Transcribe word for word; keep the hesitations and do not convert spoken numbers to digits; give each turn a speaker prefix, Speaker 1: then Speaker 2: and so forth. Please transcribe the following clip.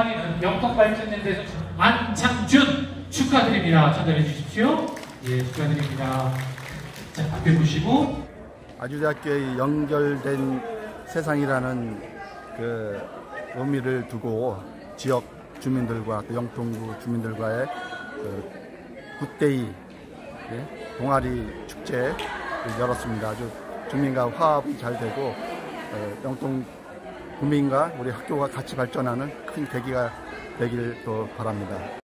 Speaker 1: 동아리는 영통발전연대 선수 안창준 축하드립니다. 전달해 주십시오. 예, 축하드립니다. 자, 앞에 보시고.
Speaker 2: 아주대학교에 연결된 세상이라는 그 의미를 두고 지역 주민들과 또 영통구 주민들과의 그 굿데이 예, 동아리 축제를 열었습니다. 아주 주민과 화합이 잘 되고 어, 영통 구민과 우리 학교가 같이 발전하는 큰 계기가 되길 또 바랍니다.